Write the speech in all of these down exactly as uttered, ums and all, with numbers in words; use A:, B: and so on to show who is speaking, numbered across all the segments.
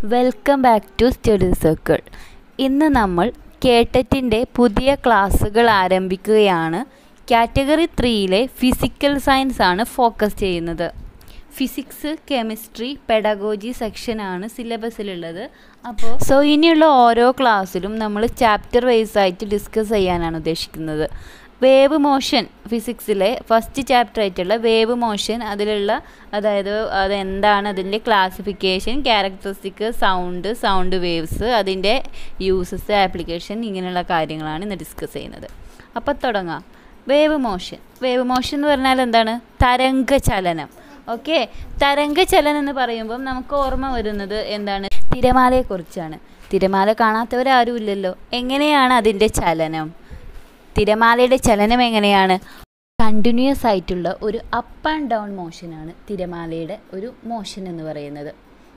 A: Welcome back to study circle. ഇന്ന് നമ്മൾ കേട്ടറ്റിൻ്റെ പുതിയ ക്ലാസ്സുകൾ ആരംഭിക്കുകയാണ്. കാറ്റഗറി ത്രീയിലെ ഫിസിക്കൽ സയൻസ് ആണ് ഫോക്കസ് ചെയ്യുന്നത്. ഫിസിക്സ്, കെമിസ്ട്രി, പെഡഗോജി സെക്ഷനാണ് സിലബസിലുള്ളത്. അപ്പോൾ സോ ഇനിയുള്ള ഓരോ ക്ലാസ്സിലും നമ്മൾ ചാപ്റ്റർ വൈസ് ആയിട്ട് ഡിസ്കസ് ചെയ്യാനാണ് ഉദ്ദേശിക്കുന്നത്. വേവ് മോഷൻ ഫിസിക്സിലെ ഫസ്റ്റ് ചാപ്റ്റർ ആയിട്ടുള്ള വേവ് മോഷൻ, അതിലുള്ള അതായത് അതെന്താണ്, അതിൻ്റെ classification, characteristic, sound sound waves, അതിൻ്റെ യൂസസ്, ആപ്ലിക്കേഷൻ, ഇങ്ങനെയുള്ള കാര്യങ്ങളാണ് ഇന്ന് ഡിസ്കസ് ചെയ്യുന്നത്. അപ്പോൾ തുടങ്ങാം. വേവ് മോഷൻ വേവ് മോഷൻ എന്ന് പറഞ്ഞാൽ എന്താണ്? തരംഗചലനം. ഓക്കെ, തരംഗചലനം എന്ന് പറയുമ്പം നമുക്ക് ഓർമ്മ വരുന്നത് എന്താണ്? തിരമാലയെക്കുറിച്ചാണ്. തിരമാല കാണാത്തവരാരും ഇല്ലല്ലോ. എങ്ങനെയാണ് അതിൻ്റെ ചലനം? തിരമാലയുടെ ചലനം എങ്ങനെയാണ്? കണ്ടിന്യൂസ് ആയിട്ടുള്ള ഒരു അപ്പ് ആൻഡ് ഡൗൺ മോഷനാണ് തിരമാലയുടെ ഒരു മോഷൻ എന്ന് പറയുന്നത്.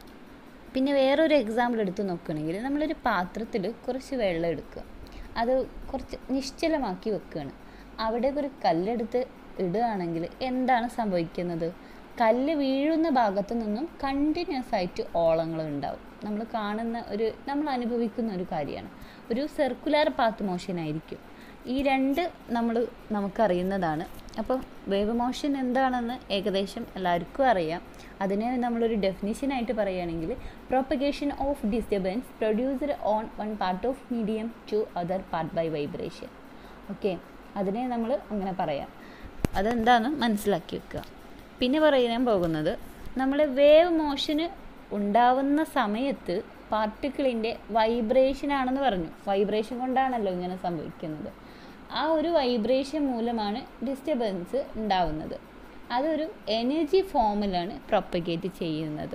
A: പിന്നെ വേറൊരു എക്സാമ്പിൾ എടുത്ത് നോക്കുകയാണെങ്കിൽ, നമ്മളൊരു പാത്രത്തിൽ കുറച്ച് വെള്ളം എടുക്കുക, അത് കുറച്ച് നിശ്ചലമാക്കി വെക്കുകയാണ്. അവിടെ ഒരു കല്ലെടുത്ത് ഇടുകയാണെങ്കിൽ എന്താണ് സംഭവിക്കുന്നത്? കല്ല് വീഴുന്ന ഭാഗത്തു നിന്നും കണ്ടിന്യൂസ് ആയിട്ട് ഓളങ്ങൾ ഉണ്ടാവും. നമ്മൾ കാണുന്ന ഒരു നമ്മൾ അനുഭവിക്കുന്ന ഒരു കാര്യമാണ്. ഒരു സർക്കുലർ പാത്ത് മോഷൻ ആയിരിക്കും. ഈ രണ്ട് നമ്മൾ നമുക്കറിയുന്നതാണ്. അപ്പോൾ വേവ് മോഷൻ എന്താണെന്ന് ഏകദേശം എല്ലാവർക്കും അറിയാം. അതിനെ നമ്മളൊരു ഡെഫിനിഷനായിട്ട് പറയുകയാണെങ്കിൽ, propagation of disturbance produced on one part of medium to other part by vibration. Okay, അതിനെ നമ്മൾ അങ്ങനെ പറയാം. അതെന്താണെന്ന് മനസ്സിലാക്കി വെക്കുക. പിന്നെ പറയാൻ പോകുന്നത്, നമ്മൾ വേവ് മോഷന് ഉണ്ടാവുന്ന സമയത്ത് പാർട്ടിക്കിളിൻ്റെ വൈബ്രേഷൻ ആണെന്ന് പറഞ്ഞു. വൈബ്രേഷൻ കൊണ്ടാണല്ലോ ഇങ്ങനെ സംഭവിക്കുന്നത്. ആ ഒരു വൈബ്രേഷൻ മൂലമാണ് ഡിസ്റ്റർബൻസ് ഉണ്ടാവുന്നത്. അതൊരു എനർജി ഫോമിലാണ് പ്രൊപ്പഗേറ്റ് ചെയ്യുന്നത്.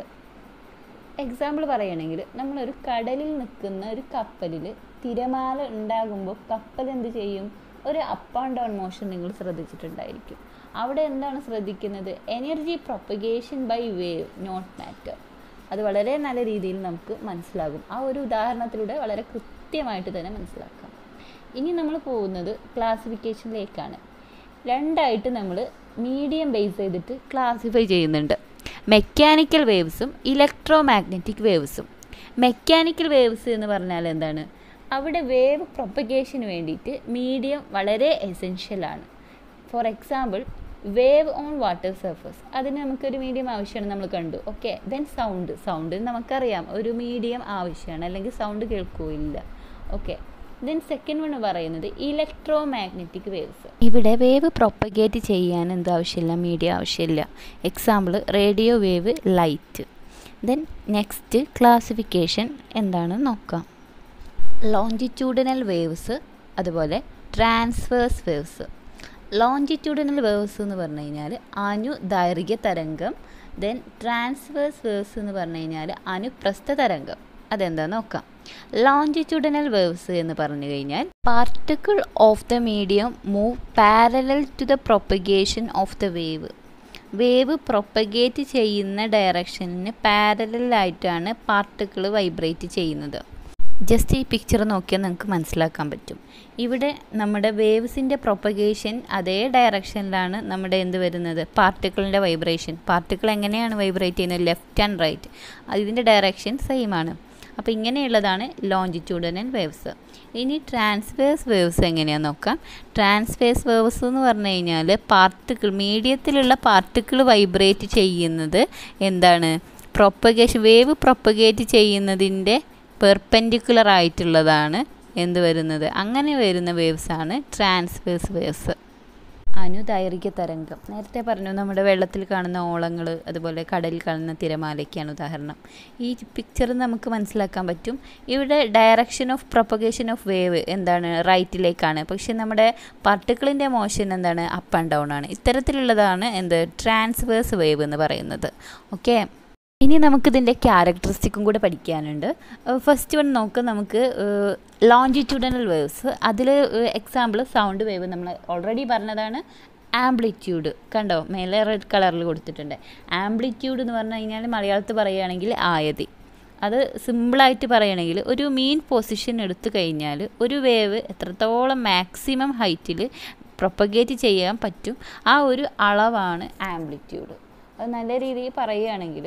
A: എക്സാമ്പിൾ പറയുകയാണെങ്കിൽ, നമ്മളൊരു കടലിൽ നിൽക്കുന്ന ഒരു കപ്പലിൽ തിരമാല ഉണ്ടാകുമ്പോൾ കപ്പൽ എന്ത് ചെയ്യും? ഒരു അപ്പ് ആൻഡ് ഡൗൺ മോഷൻ നിങ്ങൾ ശ്രദ്ധിച്ചിട്ടുണ്ടായിരിക്കും. അവിടെ എന്താണ് ശ്രദ്ധിക്കുന്നത്? Energy propagation by wave, not matter. അത് വളരെ നല്ല രീതിയിൽ നമുക്ക് മനസ്സിലാകും. ആ ഒരു ഉദാഹരണത്തിലൂടെ വളരെ കൃത്യമായിട്ട് തന്നെ മനസ്സിലാക്കാം. ഇനി നമ്മൾ പോകുന്നത് ക്ലാസിഫിക്കേഷനിലേക്കാണ്. രണ്ടായിട്ട് നമ്മൾ മീഡിയം ബേസ് ചെയ്തിട്ട് ക്ലാസിഫൈ ചെയ്യുന്നുണ്ട്. മെക്കാനിക്കൽ വേവ്സും ഇലക്ട്രോ മാഗ്നറ്റിക് വേവ്സും. മെക്കാനിക്കൽ വേവ്സ് എന്ന് പറഞ്ഞാൽ എന്താണ്? അവിടെ വേവ് പ്രൊപ്പഗേഷന് വേണ്ടിയിട്ട് മീഡിയം വളരെ എസെൻഷ്യലാണ്. For example, wave on water surface, അതിന് നമുക്കൊരു മീഡിയം ആവശ്യമാണ്, നമ്മൾ കണ്ടു. ഓക്കെ, ദെൻ സൗണ്ട് സൗണ്ട് നമുക്കറിയാം ഒരു മീഡിയം ആവശ്യമാണ്, അല്ലെങ്കിൽ സൗണ്ട് കേൾക്കുകയില്ല. ഓക്കെ, ദെൻ സെക്കൻഡ് വൺ പറയുന്നത് ഇലക്ട്രോ മാഗ്നറ്റിക് വേവ്സ്. ഇവിടെ വേവ് പ്രൊപ്പഗേറ്റ് ചെയ്യാൻ എന്ത് ആവശ്യമില്ല? മീഡിയം ആവശ്യമില്ല. Example, radio wave, light. Then next classification എന്താണെന്ന് നോക്കാം. ലോഞ്ചിറ്റ്യൂഡിനൽ വേവ്സ്, അതുപോലെ ട്രാൻസ്വേഴ്സ് വേവ്സ്. ലോഞ്ചിറ്റ്യൂഡിനൽ വേവ്സ് എന്ന് പറഞ്ഞു കഴിഞ്ഞാൽ അനുദൈർഘ്യ തരംഗം. ദെൻ ട്രാൻസ്വേഴ്സ് വേവ്സ് എന്ന് പറഞ്ഞു കഴിഞ്ഞാൽ അനുപ്രസ്ഥ തരംഗം. അതെന്താണെന്ന് നോക്കാം. ലോഞ്ചിറ്റ്യൂഡിനൽ വേവ്സ് എന്ന് പറഞ്ഞു കഴിഞ്ഞാൽ, particle of the medium move parallel to the propagation of the wave. Wave propagate ചെയ്യുന്ന ഡയറക്ഷനിന് പാരലലായിട്ടാണ് പാർട്ടിക്കിൾ വൈബ്രേറ്റ് ചെയ്യുന്നത്. ജസ്റ്റ് ഈ പിക്ചർ നോക്കിയാൽ നമുക്ക് മനസ്സിലാക്കാൻ പറ്റും. ഇവിടെ നമ്മുടെ വേവ്സിൻ്റെ പ്രൊപ്പഗേഷൻ അതേ ഡയറക്ഷനിലാണ് നമ്മുടെ എന്ത് വരുന്നത്? പാർട്ടിക്കിളിൻ്റെ വൈബ്രേഷൻ. പാർട്ടിക്കിൾ എങ്ങനെയാണ് വൈബ്രേറ്റ് ചെയ്യുന്നത്? Left and right. അതിൻ്റെ ഡയറക്ഷൻ സെയിം ആണ്. അപ്പോൾ ഇങ്ങനെയുള്ളതാണ് ലോഞ്ചിറ്റ്യൂഡിനൽ വേവ്സ്. ഇനി ട്രാൻസ്വേഴ്സ് വേവ്സ് എങ്ങനെയാണെന്ന് നോക്കാം. ട്രാൻസ്വേഴ്സ് വേവ്സ് എന്ന് പറഞ്ഞു കഴിഞ്ഞാൽ, പാർട്ടിക്കിൾ മീഡിയത്തിലുള്ള പാർട്ടിക്കിൾ വൈബ്രേറ്റ് ചെയ്യുന്നത് എന്താണ്? പ്രൊപ്പഗേഷൻ വേവ് പ്രൊപ്പഗേറ്റ് ചെയ്യുന്നതിൻ്റെ പെർപെൻഡിക്കുലർ ആയിട്ടുള്ളതാണ് എന്ത് വരുന്നത്? അങ്ങനെ വരുന്ന വേവ്സാണ് ട്രാൻസ്വേഴ്സ് വേവ്സ്. അനുദൈർഘ്യ തരംഗം നേരത്തെ പറഞ്ഞു, നമ്മുടെ വെള്ളത്തിൽ കാണുന്ന ഓളങ്ങൾ, അതുപോലെ കടലിൽ കാണുന്ന തിരമാലയ്ക്കാണ് ഉദാഹരണം. ഈ പിക്ചർ നമുക്ക് മനസ്സിലാക്കാൻ പറ്റും. ഇവിടെ direction of propagation of wave എന്താണ്? റൈറ്റിലേക്കാണ്. പക്ഷെ നമ്മുടെ പാർട്ടിക്കിളിൻ്റെ മോഷൻ എന്താണ്? അപ്പ് ആൻഡ് ഡൗൺ ആണ്. ഇത്തരത്തിലുള്ളതാണ് എന്ത്? ട്രാൻസ്വേഴ്സ് വേവ് എന്ന് പറയുന്നത്. ഓക്കെ, ഇനി നമുക്കിതിൻ്റെ ക്യാരക്ടറിസ്റ്റിക്കും കൂടെ പഠിക്കാനുണ്ട്. ഫസ്റ്റ് വൺ നോക്ക് നമുക്ക് ലോഞ്ചിറ്റ്യൂഡിനൽ വേവ്സ്. അതിൽ എക്സാമ്പിൾ സൗണ്ട് വേവ് നമ്മൾ ഓൾറെഡി പറഞ്ഞതാണ്. ആംപ്ലിറ്റ്യൂഡ് കണ്ടോ, മേലെ റെഡ് കളറിൽ കൊടുത്തിട്ടുണ്ട്. ആംപ്ലിറ്റ്യൂഡ് എന്ന് പറഞ്ഞു കഴിഞ്ഞാൽ മലയാളത്തിൽ പറയുകയാണെങ്കിൽ ആയതി. അത് സിമ്പിളായിട്ട് പറയുകയാണെങ്കിൽ, ഒരു മീൻ പൊസിഷൻ എടുത്തു കഴിഞ്ഞാൽ ഒരു വേവ് എത്രത്തോളം മാക്സിമം ഹൈറ്റിൽ പ്രൊപ്പഗേറ്റ് ചെയ്യാൻ പറ്റും, ആ ഒരു അളവാണ് ആംപ്ലിറ്റ്യൂഡ്. അത് നല്ല രീതിയിൽ പറയുകയാണെങ്കിൽ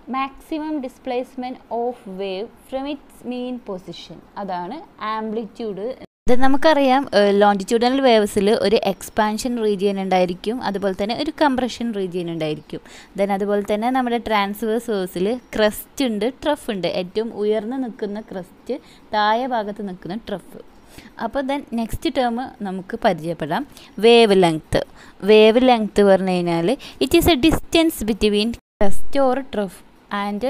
A: maximum displacement of wave from its mean position, അതാണ് ആംപ്ലിറ്റ്യൂഡ്. ഇത് നമുക്കറിയാം ലോഞ്ചിറ്റ്യൂഡനൽ വേവ്സിൽ ഒരു എക്സ്പാൻഷൻ റീജിയൻ ഉണ്ടായിരിക്കും, അതുപോലെ തന്നെ ഒരു കംപ്രഷൻ റീജിയൻ ഉണ്ടായിരിക്കും. ദെൻ അതുപോലെ തന്നെ നമ്മുടെ ട്രാൻസ്വേഴ്സ് വേവ്സിൽ ക്രസ്റ്റ് ഉണ്ട്, ട്രഫ് ഉണ്ട്. ഏറ്റവും ഉയർന്ന് നിൽക്കുന്ന ക്രസ്റ്റ്, താഴെ ഭാഗത്ത് നിൽക്കുന്ന ട്രഫ്. അപ്പോൾ ദെൻ നെക്സ്റ്റ് ടേം നമുക്ക് പരിചയപ്പെടാം, വേവ് ലെങ്ത്ത്. വേവ് ലെങ്ത്ത് പറഞ്ഞു കഴിഞ്ഞാൽ it is a distance between crest or trough and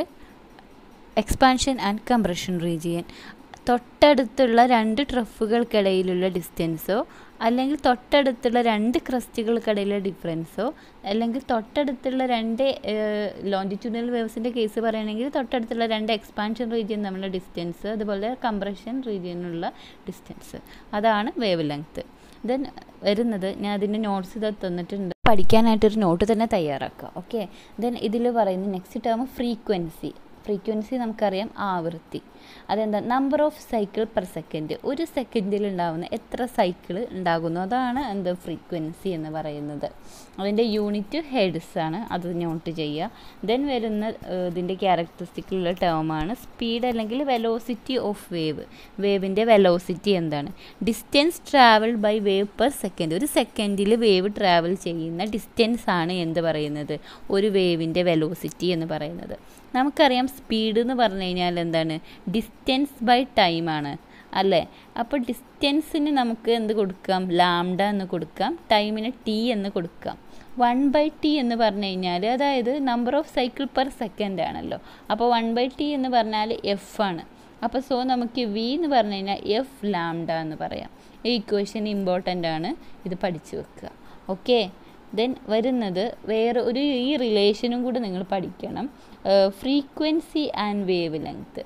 A: expansion and compression region. തൊട്ടടുത്തുള്ള രണ്ട് ട്രഫുകൾക്കിടയിലുള്ള ഡിസ്റ്റൻസോ, അല്ലെങ്കിൽ തൊട്ടടുത്തുള്ള രണ്ട് ക്രസ്റ്റുകൾക്കിടയിലുള്ള ഡിഫറൻസോ, അല്ലെങ്കിൽ തൊട്ടടുത്തുള്ള രണ്ട് ലോഞ്ചിറ്റ്യൂഡനൽ വേവ്സിൻ്റെ കേസ് പറയുകയാണെങ്കിൽ തൊട്ടടുത്തുള്ള രണ്ട് എക്സ്പാൻഷൻ റീജിയൻ തമ്മിലുള്ള ഡിസ്റ്റൻസ്, അതുപോലെ കംപ്രഷൻ റീജിയനുള്ള ഡിസ്റ്റൻസ്, അതാണ് വേവ് ലെങ്ത്ത്. ദെൻ വരുന്നത്, ഞാൻ അതിൻ്റെ നോട്ട്സ് ഇത് തന്നിട്ടുണ്ട്, പഠിക്കാനായിട്ടൊരു നോട്ട് തന്നെ തയ്യാറാക്കുക. ഓക്കെ. ദെൻ ഇതിൽ പറയുന്നത് നെക്സ്റ്റ് ടേം ഫ്രീക്വൻസി. ഫ്രീക്വൻസി നമുക്കറിയാം ആവൃത്തി. അതെന്താ? Number of cycle per second. ഒരു സെക്കൻഡിൽ ഉണ്ടാകുന്ന എത്ര സൈക്കിൾ ഉണ്ടാകുന്നു, അതാണ് എന്ത് ഫ്രീക്വൻസി എന്ന് പറയുന്നത്. അതിൻ്റെ യൂണിറ്റ് ഹെഡ്സ് ആണ്, അത് നോട്ട് ചെയ്യുക. ദെൻ വരുന്ന ഇതിൻ്റെ ക്യാരക്ടറിസ്റ്റിക്കുള്ള ടേമാണ് സ്പീഡ് അല്ലെങ്കിൽ വെലോസിറ്റി ഓഫ് വേവ്. വേവിൻ്റെ വെലോസിറ്റി എന്താണ്? Distance travel by wave per second. ഒരു സെക്കൻഡിൽ വേവ് ട്രാവൽ ചെയ്യുന്ന ഡിസ്റ്റൻസ് ആണ് എന്ത് പറയുന്നത്? ഒരു വേവിൻ്റെ വെലോസിറ്റി എന്ന് പറയുന്നത്. നമുക്കറിയാം സ്പീഡ് എന്ന് പറഞ്ഞു കഴിഞ്ഞാൽ എന്താണ്? ഡിസ്റ്റൻസ് ബൈ ടൈമാണ് അല്ലേ? അപ്പോൾ ഡിസ്റ്റൻസിന് നമുക്ക് എന്ത് കൊടുക്കാം? ലാംഡ എന്ന് കൊടുക്കാം, ടൈമിന് ടി എന്ന് കൊടുക്കാം. വൺ ബൈ ടി എന്ന് പറഞ്ഞു കഴിഞ്ഞാൽ അതായത് number of cycle per second ആണല്ലോ. അപ്പോൾ വൺ ബൈ ടി എന്ന് പറഞ്ഞാൽ എഫ് ആണ്. അപ്പോൾ സോ നമുക്ക് വി എന്ന് പറഞ്ഞു കഴിഞ്ഞാൽ എഫ് ലാംഡ എന്ന് പറയാം. ഈ ഇക്വേഷൻ ഇമ്പോർട്ടൻ്റ് ആണ്, ഇത് പഠിച്ചു വെക്കുക. ഓക്കെ. ദെൻ വരുന്നത് വേറെ ഒരു ഈ റിലേഷനും കൂടെ നിങ്ങൾ പഠിക്കണം, frequency and wave length.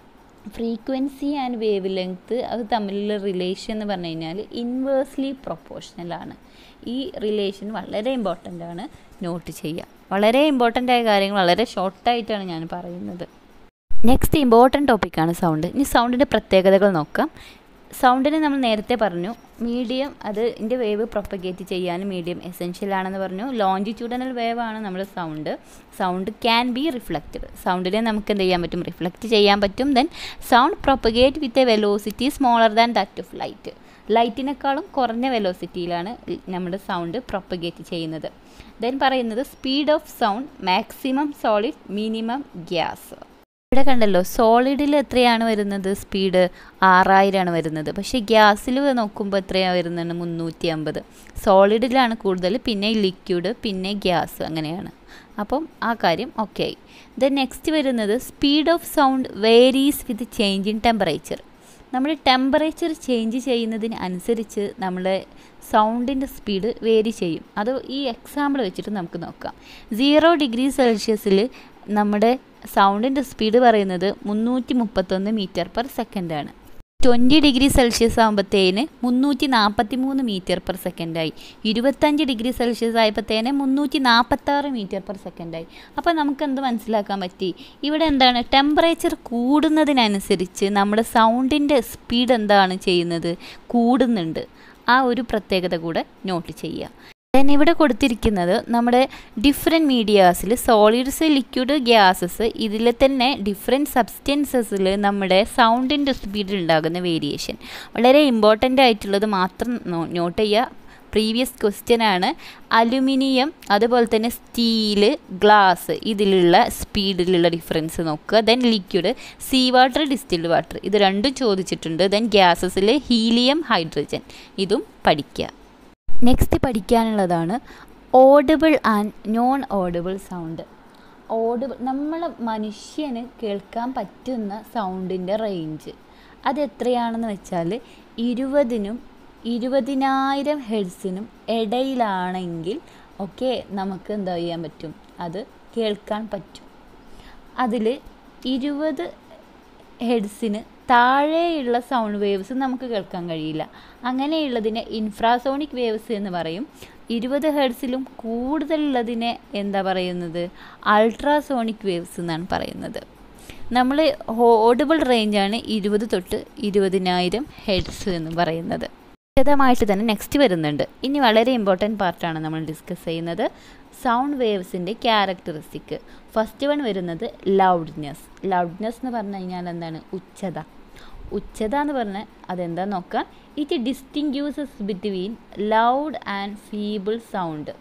A: Frequency and wave length അത് തമ്മിലുള്ള റിലേഷൻ എന്ന് പറഞ്ഞു കഴിഞ്ഞാൽ ഇൻവേഴ്സ്ലി പ്രൊപ്പോർഷണലാണ്. ഈ റിലേഷൻ വളരെ ഇമ്പോർട്ടൻ്റ് ആണ്, നോട്ട് ചെയ്യുക. വളരെ ഇമ്പോർട്ടൻ്റ് ആയ കാര്യങ്ങൾ വളരെ ഷോർട്ടായിട്ടാണ് ഞാൻ പറയുന്നത്. നെക്സ്റ്റ് ഇമ്പോർട്ടൻ്റ് ടോപ്പിക്കാണ് സൗണ്ട്. ഇനി സൗണ്ടിൻ്റെ പ്രത്യേകതകൾ നോക്കാം. സൗണ്ടിന് നമ്മൾ നേരത്തെ പറഞ്ഞു മീഡിയം, അത് ഇതിൻ്റെ വേവ് പ്രൊപ്പഗേറ്റ് ചെയ്യാൻ മീഡിയം എസെൻഷ്യൽ ആണെന്ന് പറഞ്ഞു. ലോഞ്ചിറ്റ്യൂഡനൽ വേവ് ആണ് നമ്മൾ sound. Sound can be reflected. സൗണ്ടിനെ നമുക്ക് എന്ത് ചെയ്യാൻ പറ്റും? റിഫ്ലക്റ്റ് ചെയ്യാൻ പറ്റും. Then sound propagate with a velocity smaller than that of light. ലൈറ്റിനേക്കാളും കുറഞ്ഞ വെലോസിറ്റിയിലാണ് നമ്മുടെ സൗണ്ട് പ്രൊപ്പഗേറ്റ് ചെയ്യുന്നത്. ദെൻ പറയുന്നത് speed of sound maximum solid minimum gas. ഇവിടെ കണ്ടല്ലോ, സോളിഡിൽ എത്രയാണ് വരുന്നത്? സ്പീഡ് ആറായിരമാണ് വരുന്നത്. പക്ഷേ ഗ്യാസിൽ നോക്കുമ്പോൾ എത്രയാണ് വരുന്നത്? മുന്നൂറ്റി അമ്പത്. സോളിഡിലാണ് കൂടുതൽ, പിന്നെ ലിക്വിഡ്, പിന്നെ ഗ്യാസ്, അങ്ങനെയാണ്. അപ്പം ആ കാര്യം ഓക്കെ ആയി. ദെൻ നെക്സ്റ്റ് വരുന്നത് speed of sound varies with change in temperature. നമ്മുടെ ടെമ്പറേച്ചർ ചേഞ്ച് ചെയ്യുന്നതിന് അനുസരിച്ച് നമ്മുടെ സൗണ്ടിൻ്റെ സ്പീഡ് വേരി ചെയ്യും. അത് ഈ എക്സാമ്പിൾ വെച്ചിട്ട് നമുക്ക് നോക്കാം. സീറോ ഡിഗ്രി സെൽഷ്യസിൽ നമ്മുടെ സൗണ്ടിൻ്റെ സ്പീഡ് പറയുന്നത് മുന്നൂറ്റി മുപ്പത്തൊന്ന് മീറ്റർ പെർ സെക്കൻഡാണ്. ട്വൻറ്റി ഡിഗ്രി സെൽഷ്യസ് ആകുമ്പോഴത്തേന് മുന്നൂറ്റി നാൽപ്പത്തി മൂന്ന് മീറ്റർ പെർ സെക്കൻഡായി. ഇരുപത്തഞ്ച് ഡിഗ്രി സെൽഷ്യസ് ആയപ്പോഴത്തേന് മുന്നൂറ്റി നാൽപ്പത്താറ് മീറ്റർ പെർ സെക്കൻഡായി. അപ്പോൾ നമുക്ക് എന്ത് മനസ്സിലാക്കാൻ പറ്റി? ഇവിടെ എന്താണ്? ടെമ്പറേച്ചർ കൂടുന്നതിനനുസരിച്ച് നമ്മുടെ സൗണ്ടിൻ്റെ സ്പീഡ് എന്താണ് ചെയ്യുന്നത്? കൂടുന്നുണ്ട്. ആ ഒരു പ്രത്യേകത കൂടെ നോട്ട് ചെയ്യുക. ദെൻ ഇവിടെ കൊടുത്തിരിക്കുന്നത് നമ്മുടെ ഡിഫറെൻറ്റ് മീഡിയാസിൽ സോളിഡ്സ്, ലിക്വിഡ്, ഗ്യാസസ്, ഇതിൽ തന്നെ ഡിഫറെൻറ്റ് സബ്സ്റ്റൻസസിൽ നമ്മുടെ സൗണ്ടിൻ്റെ സ്പീഡിൽ ഉണ്ടാകുന്ന വേരിയേഷൻ. വളരെ ഇമ്പോർട്ടൻ്റ് ആയിട്ടുള്ളത് മാത്രം നോട്ട് ചെയ്യുക. പ്രീവിയസ് ക്വസ്റ്റ്യൻ ആണ്. അലുമിനിയം, അതുപോലെ തന്നെ സ്റ്റീല്, ഗ്ലാസ്, ഇതിലുള്ള സ്പീഡിലുള്ള ഡിഫറൻസ് നോക്കുക. Then liquid, sea water, distilled water, ഇത് രണ്ടും ചോദിച്ചിട്ടുണ്ട്. ദെൻ ഗ്യാസസിൽ ഹീലിയം, ഹൈഡ്രജൻ, ഇതും പഠിക്കുക. നെക്സ്റ്റ് പഠിക്കാനുള്ളതാണ് audible and non audible sound. Audible, നമ്മൾ മനുഷ്യന് കേൾക്കാൻ പറ്റുന്ന സൗണ്ടിൻ്റെ റേഞ്ച് അതെത്രയാണെന്ന് വെച്ചാൽ ഇരുപതിനും ഇരുപതിനായിരം ഹെർട്സിനും ഇടയിലാണെങ്കിൽ ഒക്കെ നമുക്ക് എന്താ ചെയ്യാൻ പറ്റും? അത് കേൾക്കാൻ പറ്റും. അതിൽ ഇരുപത് ഹെർട്സിന് താഴെയുള്ള സൗണ്ട് വേവ്സ് നമുക്ക് കേൾക്കാൻ കഴിയില്ല. അങ്ങനെയുള്ളതിനെ ഇൻഫ്രാസോണിക് വേവ്സ് എന്ന് പറയും. ഇരുപത് ഹെർട്സിലും കൂടുതലുള്ളതിനെ എന്താ പറയുന്നത്? അൾട്രാസോണിക് വേവ്സ് എന്നാണ് പറയുന്നത്. നമ്മൾ ഓഡിബിൾ റേഞ്ചാണ് ഇരുപത് തൊട്ട് ഇരുപതിനായിരം ഹെർട്സ് എന്ന് പറയുന്നത്. വിശദമായിട്ട് തന്നെ നെക്സ്റ്റ് വരുന്നുണ്ട്. ഇനി വളരെ ഇമ്പോർട്ടൻറ്റ് പാർട്ടാണ് നമ്മൾ ഡിസ്കസ് ചെയ്യുന്നത്, സൗണ്ട് വേവ്സിൻ്റെ ക്യാരക്ടറിസ്റ്റിക്. ഫസ്റ്റ് വൺ വരുന്നത് ലൗഡ്നെസ്. ലൗഡ്നെസ് എന്ന് പറഞ്ഞു കഴിഞ്ഞാൽ എന്താണ്? ഉച്ചത. ഉച്ചത എന്ന് പറഞ്ഞാൽ അതെന്താന്ന് നോക്കാം. It distinguishes between loud and feeble sound.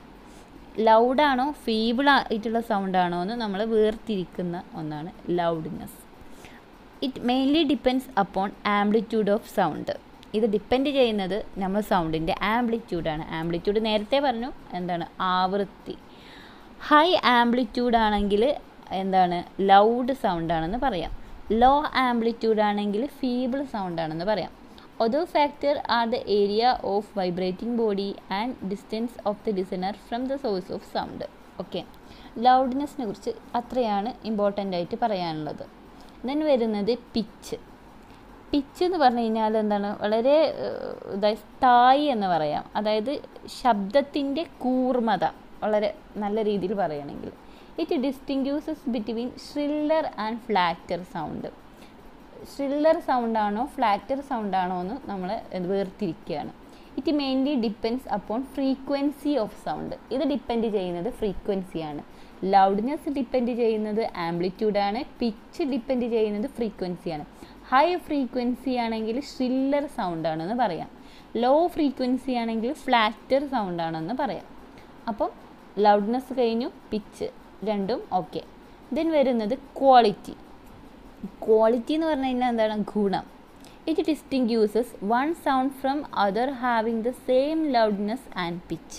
A: ലൗഡാണോ ഫീബിൾ ആയിട്ടുള്ള സൗണ്ടാണോ എന്ന് നമ്മൾ വേർതിരിക്കുന്ന ഒന്നാണ് loudness. It mainly depends upon amplitude of sound. ഇത് ഡിപ്പെൻഡ് ചെയ്യുന്നത് നമ്മൾ സൗണ്ടിൻ്റെ ആംപ്ലിറ്റ്യൂഡാണ്. ആംപ്ലിറ്റ്യൂഡ് നേരത്തെ പറഞ്ഞു എന്താണ്? ആവൃത്തി. ഹൈ ആംപ്ലിറ്റ്യൂഡ് ആണെങ്കിൽ എന്താണ്? ലൗഡ് സൗണ്ടാണെന്ന് പറയാം. ലോ ആംപ്ലിറ്റ്യൂഡ് ആണെങ്കിൽ ഫീബിൾ സൗണ്ടാണെന്ന് പറയാം. Other factors are the area of vibrating body and distance of the listener from the source of sound. Okay, ലൗഡ്നെസ്സിനെ കുറിച്ച് അത്രയാണ് ഇമ്പോർട്ടൻ്റ് ആയിട്ട് പറയാനുള്ളത്. ദെൻ വരുന്നത് പിച്ച്. പിച്ച് എന്ന് പറഞ്ഞു കഴിഞ്ഞാൽ എന്താണ്? വളരെ ഇതായി സ്ഥായി എന്ന് പറയാം. അതായത് ശബ്ദത്തിൻ്റെ കൂർമത വളരെ നല്ല രീതിയിൽ പറയുകയാണെങ്കിൽ. It distinguishes between shriller and flatter sound. Shriller സൗണ്ടാണോ ഫ്ലാറ്റർ സൗണ്ടാണോ എന്ന് നമ്മൾ വേർതിരിക്കുകയാണ്. It mainly depends upon frequency of sound. ഇത് ഡിപ്പെൻഡ് ചെയ്യുന്നത് ഫ്രീക്വൻസിയാണ്. ലൗഡ്നെസ് ഡിപ്പെൻഡ് ചെയ്യുന്നത് ആംപ്ലിറ്റ്യൂഡാണ്. പിച്ച് ഡിപ്പെൻഡ് ചെയ്യുന്നത് ഫ്രീക്വൻസിയാണ്. ഹൈ ഫ്രീക്വൻസി ആണെങ്കിൽ ഷ്രില്ലർ സൗണ്ടാണെന്ന് പറയാം. ലോ ഫ്രീക്വൻസി ആണെങ്കിൽ ഫ്ലാറ്റർ സൗണ്ടാണെന്ന് പറയാം. അപ്പം ലൗഡ്നെസ് കഴിഞ്ഞു, പിച്ച് രണ്ടും ഓക്കെ. ദെൻ വരുന്നത് ക്വാളിറ്റി. ക്വാളിറ്റി എന്ന് പറഞ്ഞു കഴിഞ്ഞാൽ എന്താണ്? ഗുണം. It distinguishes one sound from other having the same loudness and pitch.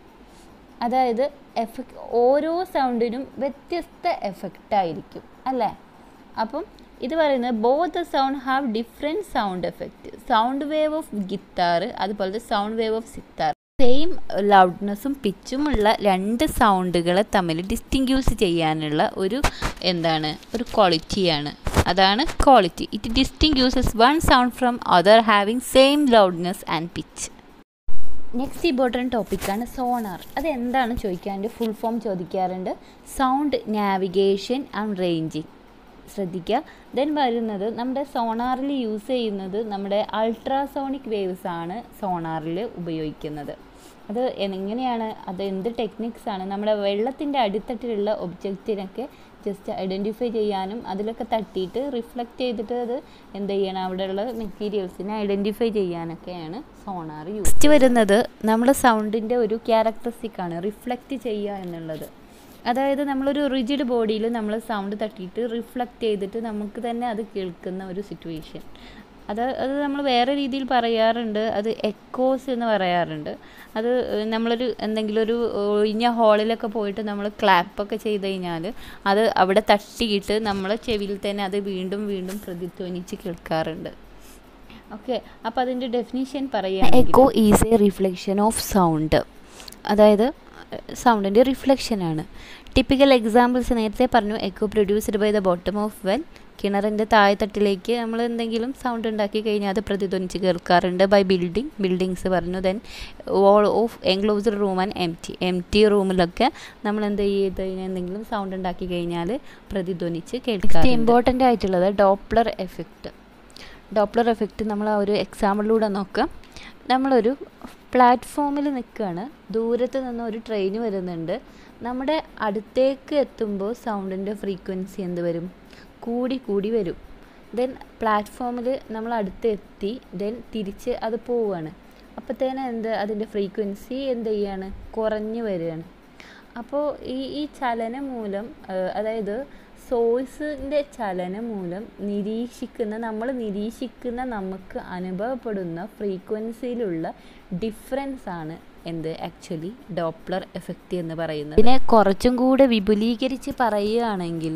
A: അതായത് എഫക്ട് ഓരോ സൗണ്ടിനും വ്യത്യസ്ത എഫക്റ്റ് ആയിരിക്കും അല്ലേ? അപ്പം ഇത് പറയുന്നത് both the sound have different sound effect. Sound wave of guitar അതുപോലത്തെ sound wave of sitar same ലൗഡ്നെസ്സും പിച്ചുമുള്ള രണ്ട് സൗണ്ടുകളെ തമ്മിൽ ഡിസ്റ്റിങ്ക്യൂസ് ചെയ്യാനുള്ള ഒരു എന്താണ്? ഒരു ക്വാളിറ്റിയാണ്. അതാണ് quality. It distinguishes one sound from other having same loudness and pitch. Next important ടോപ്പിക്കാണ് സോണാർ. അതെന്താണ് ചോദിക്കാൻ ഫുൾ ഫോം ചോദിക്കാറുണ്ട്. Sound navigation and ranging. ശ്രദ്ധിക്കുക. ദെൻ വരുന്നത് നമ്മുടെ സോണാറിൽ യൂസ് ചെയ്യുന്നത് നമ്മുടെ അൾട്രാസോണിക് വേവ്സ് ആണ് സോണാറിൽ ഉപയോഗിക്കുന്നത്. അത് എങ്ങനെയാണ്? അത് എന്ത് ടെക്നിക്സ് ആണ്? നമ്മുടെ വെള്ളത്തിൻ്റെ അടിത്തട്ടിലുള്ള ഒബ്ജക്റ്റിനൊക്കെ ജസ്റ്റ് ഐഡൻറ്റിഫൈ ചെയ്യാനും അതിലൊക്കെ തട്ടിയിട്ട് റിഫ്ലക്റ്റ് ചെയ്തിട്ട് അത് എന്ത് ചെയ്യണം? അവിടെയുള്ള മെറ്റീരിയൽസിനെ ഐഡൻറ്റിഫൈ ചെയ്യാനൊക്കെയാണ് സോണാർ യൂസ്. നെക്സ്റ്റ് വരുന്നത് നമ്മുടെ സൗണ്ടിൻ്റെ ഒരു ക്യാരക്ടറിസ്റ്റിക് ആണ് റിഫ്ലക്റ്റ് ചെയ്യുക എന്നുള്ളത്. അതായത് നമ്മളൊരു റിജിഡ് ബോഡിയിൽ നമ്മൾ സൗണ്ട് തട്ടിയിട്ട് റിഫ്ലക്റ്റ് ചെയ്തിട്ട് നമുക്ക് തന്നെ അത് കേൾക്കുന്ന ഒരു സിറ്റുവേഷൻ. അത് അത് നമ്മൾ വേറെ രീതിയിൽ പറയാറുണ്ട്. അത് എക്കോസ് എന്ന് പറയാറുണ്ട്. അത് നമ്മളൊരു എന്തെങ്കിലും ഒരു ഒഴിഞ്ഞ ഹാളിലൊക്കെ പോയിട്ട് നമ്മൾ ക്ലാപ്പൊക്കെ ചെയ്ത് കഴിഞ്ഞാൽ അത് അവിടെ തട്ടിയിട്ട് നമ്മളെ ചെവിയിൽ തന്നെ അത് വീണ്ടും വീണ്ടും പ്രതിധ്വനിച്ച് കേൾക്കാറുണ്ട്. ഓക്കെ, അപ്പോൾ അതിൻ്റെ ഡെഫിനിഷൻ പറയുകയാണെങ്കിൽ echo is a reflection of sound. അതായത് സൗണ്ടിൻ്റെ റിഫ്ലക്ഷനാണ്. ടിപ്പിക്കൽ എക്സാമ്പിൾസ് നേരത്തെ പറഞ്ഞു. Echo produced by the bottom of well. കിണറിൻ്റെ താഴെത്തട്ടിലേക്ക് നമ്മൾ എന്തെങ്കിലും സൗണ്ട് ഉണ്ടാക്കി കഴിഞ്ഞാൽ അത് പ്രതിധ്വനിച്ച് കേൾക്കാറുണ്ട്. ബൈ ബിൽഡിംഗ് ബിൽഡിങ്സ് പറഞ്ഞു. Then wall of enclosed room and empty empty റൂമിലൊക്കെ നമ്മൾ എന്ത് ചെയ്ത് കഴിഞ്ഞാൽ എന്തെങ്കിലും സൗണ്ട് ഉണ്ടാക്കി കഴിഞ്ഞാൽ പ്രതിധ്വനിച്ച് കേൾക്കാറുണ്ട്. ഇമ്പോർട്ടൻ്റ് ആയിട്ടുള്ളത് ഡോപ്ലർ എഫക്റ്റ്. ഡോപ്ലർ എഫക്റ്റ് നമ്മൾ ആ ഒരു എക്സാമ്പിളിലൂടെ നോക്കാം. നമ്മളൊരു പ്ലാറ്റ്ഫോമിൽ നിൽക്കുകയാണ്. ദൂരത്ത് നിന്ന് ഒരു ട്രെയിൻ വരുന്നുണ്ട്. നമ്മുടെ അടുത്തേക്ക് എത്തുമ്പോൾ സൗണ്ടിൻ്റെ ഫ്രീക്വൻസി എന്ത് വരും? കൂടി കൂടി വരും. ദെൻ പ്ലാറ്റ്ഫോമിൽ നമ്മൾ അടുത്ത് എത്തി. ദെൻ തിരിച്ച് അത് പോവുകയാണ്. അപ്പോഴത്തേനും എന്ത്? അതിൻ്റെ ഫ്രീക്വൻസി എന്ത് ചെയ്യാണ്? കുറഞ്ഞു വരികയാണ്. അപ്പോൾ ഈ ഈ ചലനം മൂലം അതായത് സോഴ്സിൻ്റെ ചലനം മൂലം നിരീക്ഷിക്കുന്ന നമ്മൾ നിരീക്ഷിക്കുന്ന നമുക്ക് അനുഭവപ്പെടുന്ന ഫ്രീക്വൻസിയിലുള്ള ഡിഫറൻസ് ആണ് എന്ത് ആക്ച്വലി ഡോപ്ലർ എഫക്റ്റ് എന്ന് പറയുന്നത്. ഇതിനെ കുറച്ചും കൂടെ വിപുലീകരിച്ച് പറയുകയാണെങ്കിൽ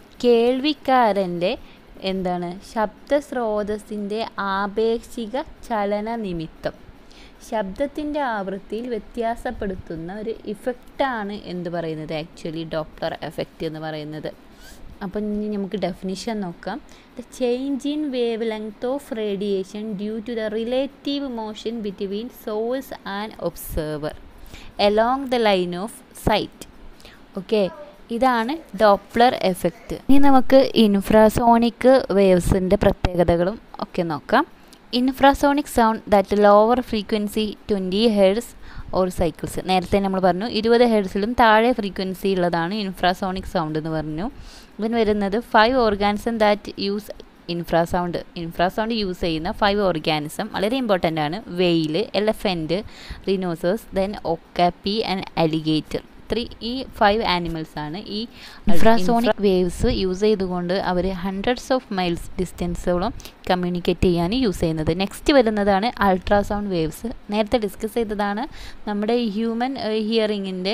A: കേൾവിക്കാരൻ്റെ എന്താണ് ശബ്ദസ്രോതസ്സിൻ്റെ ആപേക്ഷിക ചലന നിമിത്തം ശബ്ദത്തിൻ്റെ ആവൃത്തിയിൽ വ്യത്യാസപ്പെടുത്തുന്ന ഒരു ഇഫക്റ്റാണ് എന്ത് പറയുന്നത് ആക്ച്വലി ഡോപ്ലർ എഫക്റ്റ് എന്ന് പറയുന്നത്. അപ്പം ഇനി നമുക്ക് ഡെഫിനിഷൻ നോക്കാം. The change in wave length of radiation due to the relative motion between source and observer along the line of sight. Okay, ഇതാണ് ഡോപ്ലർ എഫക്റ്റ്. ഇനി നമുക്ക് ഇൻഫ്രാസോണിക് വേവ്സിൻ്റെ പ്രത്യേകതകളും ഒക്കെ നോക്കാം. Infrasonic sound that lower frequency twenty hertz or cycles. നേരത്തെ നമ്മൾ പറഞ്ഞു ഇരുപത് ഹെർട്സിലും താഴെ ഫ്രീക്വൻസി ഉള്ളതാണ് ഇൻഫ്രാസോണിക് സൗണ്ട് എന്ന് പറഞ്ഞു. ഇതിന് വരുന്നത് five organism that use infrasound. Infrasound use ചെയ്യുന്ന ഫൈവ് ഓർഗാനിസം വളരെ ഇമ്പോർട്ടൻ്റ് ആണ്. Whale, elephant, rhinoceros, then okapi and alligator. Three ഈ ഫൈവ് ആനിമൽസ് ആണ് ഈ ഇൻഫ്രാസോണിക് വേവ്സ് യൂസ് ചെയ്തുകൊണ്ട് അവർ ഹൺഡ്രഡ്സ് ഓഫ് മൈൽസ് ഡിസ്റ്റൻസോളം കമ്മ്യൂണിക്കേറ്റ് ചെയ്യാൻ യൂസ് ചെയ്യുന്നത്. നെക്സ്റ്റ് വരുന്നതാണ് അൾട്രാസൗണ്ട് വേവ്സ്. നേരത്തെ ഡിസ്കസ് ചെയ്തതാണ്. നമ്മുടെ ഹ്യൂമൻ ഹിയറിങ്ങിൻ്റെ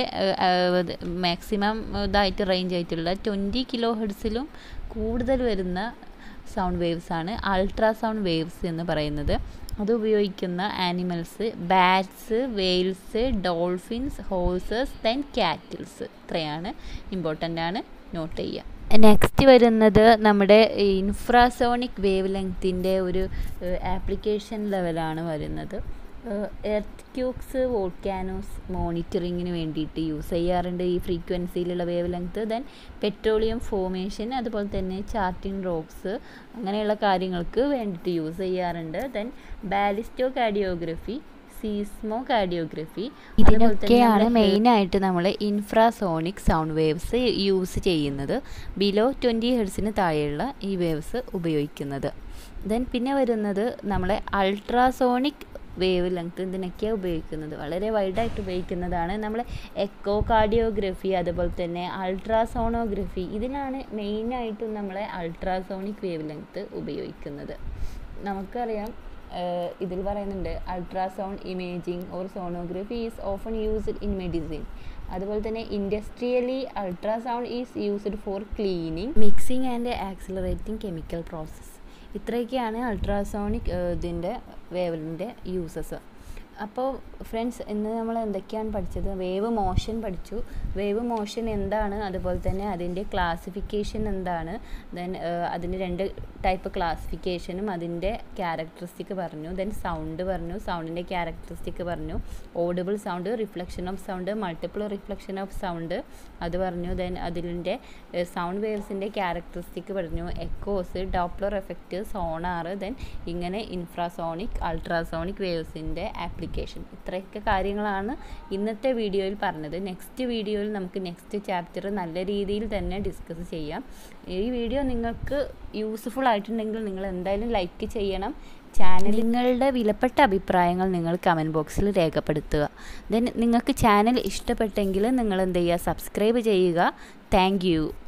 A: മാക്സിമം ഇതായിട്ട് റേഞ്ച് ആയിട്ടുള്ള ട്വൻറ്റി കിലോ ഹെർട്സിലും കൂടുതൽ വരുന്ന സൗണ്ട് വേവ്സ് ആണ് അൾട്രാസൗണ്ട് വേവ്സ് എന്ന് പറയുന്നത്. അത് ഉപയോഗിക്കുന്ന animals bats, whales, dolphins, horses, then cattles. ഇത്രയാണ് ഇമ്പോർട്ടൻ്റ് ആണ്, നോട്ട് ചെയ്യുക. നെക്സ്റ്റ് വരുന്നത് നമ്മുടെ ഇൻഫ്രാസോണിക് വേവ് ലെങ്ത്തിൻ്റെ ഒരു ആപ്ലിക്കേഷൻ ലെവലാണ് വരുന്നത്. എർത്ത് ക്യൂക്സ്, വോൾക്കാനോസ് മോണിറ്ററിങ്ങിന് വേണ്ടിയിട്ട് യൂസ് ചെയ്യാറുണ്ട് ഈ ഫ്രീക്വൻസിയിലുള്ള wave length. Then petroleum formation, അതുപോലെ തന്നെ ചാർട്ടിംഗ് റോക്സ്, അങ്ങനെയുള്ള കാര്യങ്ങൾക്ക് വേണ്ടിയിട്ട് യൂസ് ചെയ്യാറുണ്ട്. Then ballisto cardiography, seismo cardiography, ഇതിനൊക്കെയാണ് മെയിനായിട്ട് നമ്മൾ ഇൻഫ്രാസോണിക് സൗണ്ട് വേവ്സ് യൂസ് ചെയ്യുന്നത്. ബിലോ ട്വൻറ്റി ഹെർട്സിന് താഴെയുള്ള ഈ വേവ്സ് ഉപയോഗിക്കുന്നത്. ദെൻ പിന്നെ വരുന്നത് നമ്മളെ അൾട്രാസോണിക് വേവ് ലെങ്ത്ത്. ഇതിനൊക്കെയാണ് ഉപയോഗിക്കുന്നത്, വളരെ വൈഡായിട്ട് ഉപയോഗിക്കുന്നതാണ്. നമ്മൾ എക്കോ കാർഡിയോഗ്രഫി, അതുപോലെ തന്നെ അൾട്രാസോണോഗ്രഫി, ഇതിനാണ് മെയിനായിട്ടും നമ്മളെ അൾട്രാസോണിക് വേവ് ലെങ്ത്ത് ഉപയോഗിക്കുന്നത്. നമുക്കറിയാം ഇതിൽ പറയുന്നുണ്ട് ultrasound imaging or sonography is often used in medicine. അതുപോലെ തന്നെ industrially ultrasound is used for cleaning, mixing and accelerating chemical process. ഇത്രയൊക്കെയാണ് അൾട്രാസോണിക് ഇതിൻ്റെ വേവിൻ്റെ യൂസസ്. അപ്പോൾ ഫ്രണ്ട്സ്, ഇന്ന് നമ്മൾ എന്തൊക്കെയാണ് പഠിച്ചത്? വേവ് മോഷൻ പഠിച്ചു. വേവ് മോഷൻ എന്താണ്, അതുപോലെ തന്നെ അതിൻ്റെ ക്ലാസിഫിക്കേഷൻ എന്താണ്, ദെൻ അതിൻ്റെ രണ്ട് ടൈപ്പ് ക്ലാസിഫിക്കേഷനും അതിൻ്റെ ക്യാരക്ടറിസ്റ്റിക് പറഞ്ഞു. ദെൻ സൗണ്ട് പറഞ്ഞു, സൗണ്ടിൻ്റെ ക്യാരക്ടറിസ്റ്റിക് പറഞ്ഞു. Audible sound, reflection of sound, multiple reflection of sound അത് പറഞ്ഞു. ദെൻ അതിൻ്റെ സൗണ്ട് വേവ്സിൻ്റെ ക്യാരക്ടറിസ്റ്റിക് പറഞ്ഞു. Echoes, Doppler effect, sonar, then ഇങ്ങനെ ഇൻഫ്രാസോണിക്, അൾട്രാസോണിക് വേവ്സിൻ്റെ ആപ്ലിക്കേഷൻ. ഇത്രയൊക്കെ കാര്യങ്ങളാണ് ഇന്നത്തെ വീഡിയോയിൽ പറഞ്ഞത്. നെക്സ്റ്റ് വീഡിയോയിൽ നമുക്ക് നെക്സ്റ്റ് ചാപ്റ്റർ നല്ല രീതിയിൽ തന്നെ ഡിസ്കസ് ചെയ്യാം. ഈ വീഡിയോ നിങ്ങൾക്ക് യൂസ്ഫുൾ ആയിട്ടുണ്ടെങ്കിൽ നിങ്ങൾ എന്തായാലും ലൈക്ക് ചെയ്യണം. ചാനൽ നിങ്ങളുടെ വിലപ്പെട്ട അഭിപ്രായങ്ങൾ നിങ്ങൾ കമൻറ്റ് ബോക്സിൽ രേഖപ്പെടുത്തുക. ദെൻ നിങ്ങൾക്ക് ചാനൽ ഇഷ്ടപ്പെട്ടെങ്കിൽ നിങ്ങൾ എന്ത് ചെയ്യുക, സബ്സ്ക്രൈബ് ചെയ്യുക. Thank U.